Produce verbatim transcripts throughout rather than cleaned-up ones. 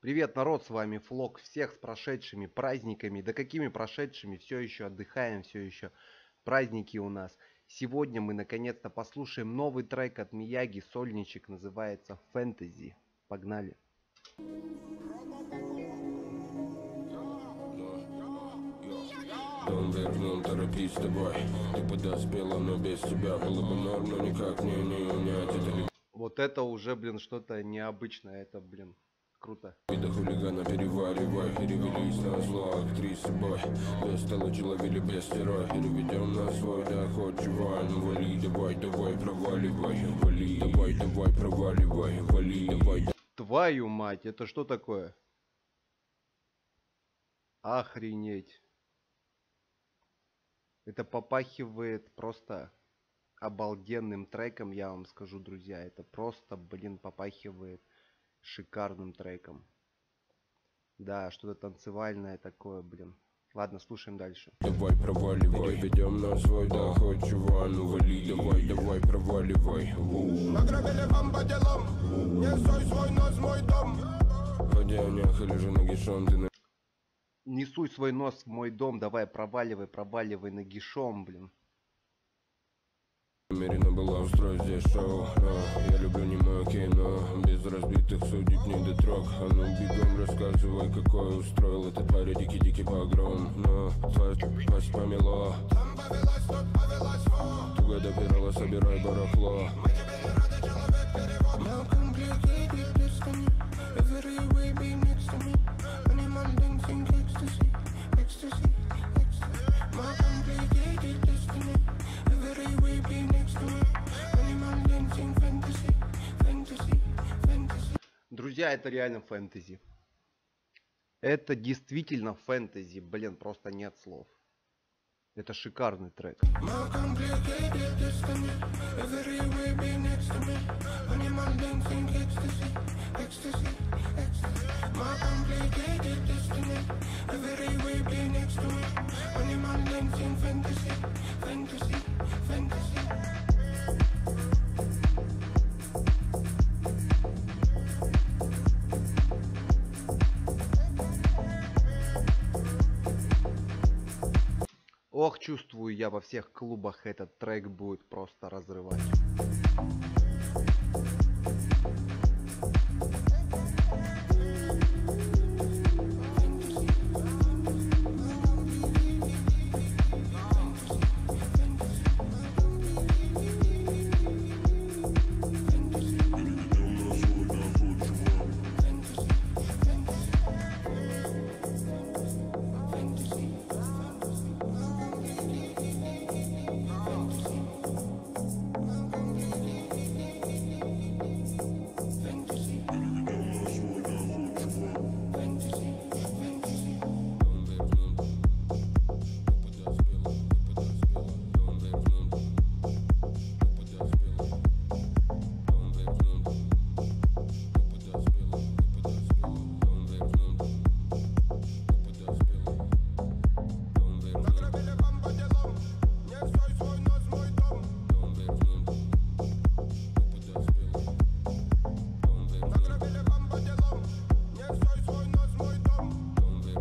Привет, народ, с вами Флок. Всех с прошедшими праздниками. Да какими прошедшими? Все еще отдыхаем, все еще праздники у нас. Сегодня мы наконец-то послушаем новый трек от Мияги. Сольничек, называется «Фэнтези». Погнали. Дом вернул, торопись с тобой. Ты подоспела, но без тебя было бы норм, но никак не, не унять это. Вот это уже, блин, что-то необычное. Это, блин, круто. Вида хулигана переваривай, перевелись на зло актрисы бой. Без толочи ловили без стерой, переведем на свой доход, чувак. Ну вали, давай, давай, проваливай, вали, давай, давай, проваливай, вали, давай. Твою мать, это что такое? Охренеть. Это попахивает просто обалденным треком, я вам скажу, друзья. Это просто, блин, попахивает шикарным треком. Да, что-то танцевальное такое, блин. Ладно, слушаем дальше. Давай, проваливай, ведем на свой доход, чувак. Ну вали, давай, давай, проваливай. Ограбили вам по делам, не стой свой нос в мой дом. Ходя нехали же нагишом, ты на... Не суй свой нос в мой дом, давай, проваливай, проваливай нагишом, блин. Намерена была устроить здесь шоу, но я люблю немое кино. Без разбитых судеб не дотрог. А ну бегом рассказывай, какой устроил этот парень дикий-дикий погром. Но пасть помело. Там повелась, тут повелась, во. Туго допирала, собирай барахло. Мы тебе не рады, человек перевод. Now complicated destiny. Every way be next to me. Animal dancing ecstasy, ecstasy, ecstasy. My complicated destiny. Every way be next to me. Animal dancing fantasy, fantasy, fantasy. Друзья, это реально фэнтези. Это действительно фэнтези, блин, просто нет слов. Это шикарный трек. My complicated destiny. Every way be next to me. Animal dancing ecstasy, ecstasy, ecstasy. My complicated destiny. Every way be next to me. Animal dancing fantasy, fantasy, fantasy. Ох, чувствую, я во всех клубах этот трек будет просто разрывать. Ограбили вам по делам, не стой свой нос в мой дом. Ограбили вам по делам, не стой свой нос в мой дом.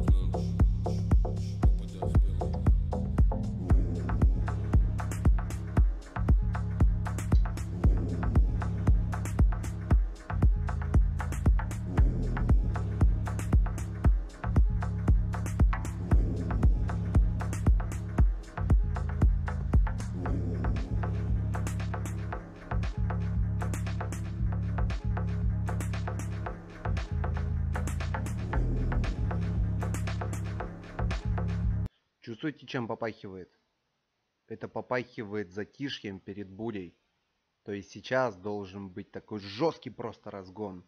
Чувствуете, чем попахивает? Это попахивает затишьем перед бурей. То есть сейчас должен быть такой жесткий просто разгон.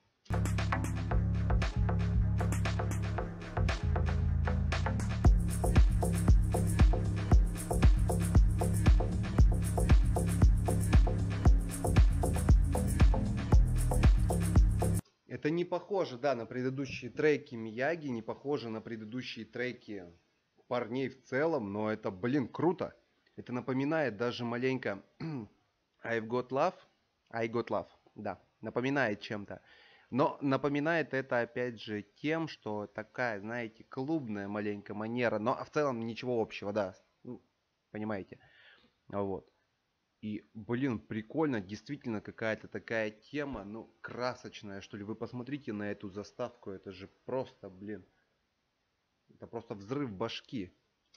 Это не похоже, да, на предыдущие треки Мияги, не похоже на предыдущие треки парней в целом, но это, блин, круто. Это напоминает даже маленько I've Got Love. I Got Love, да, напоминает чем-то. Но напоминает это опять же тем, что такая, знаете, клубная маленькая манера, но в целом ничего общего, да, ну, понимаете. Вот. И, блин, прикольно, действительно какая-то такая тема, ну, красочная, что ли. Вы посмотрите на эту заставку, это же просто, блин, это просто взрыв башки.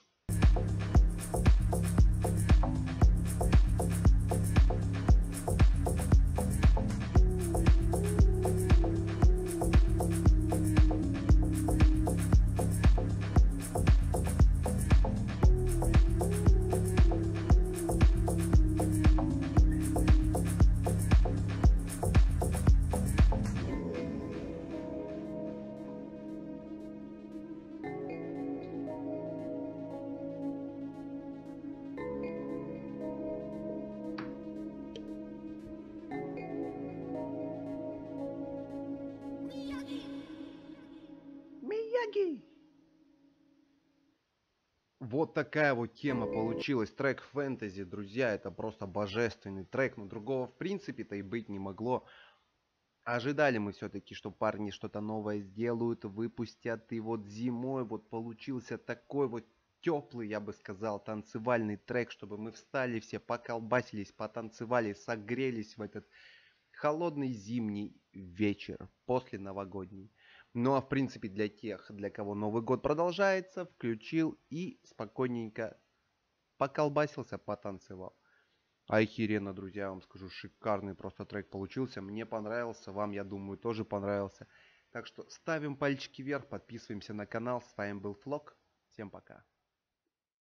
Мияги! Вот такая вот тема получилась. Трек фэнтези, друзья, это просто божественный трек. Но другого в принципе-то и быть не могло. Ожидали мы все-таки, что парни что-то новое сделают, выпустят. И вот зимой вот получился такой вот теплый, я бы сказал, танцевальный трек, чтобы мы встали все, поколбасились, потанцевали, согрелись в этот холодный зимний вечер после новогодний. Ну а в принципе для тех, для кого Новый год продолжается, включил и спокойненько поколбасился, потанцевал. Охеренно, друзья, я вам скажу, шикарный просто трек получился. Мне понравился, вам, я думаю, тоже понравился. Так что ставим пальчики вверх, подписываемся на канал. С вами был Флок. Всем пока.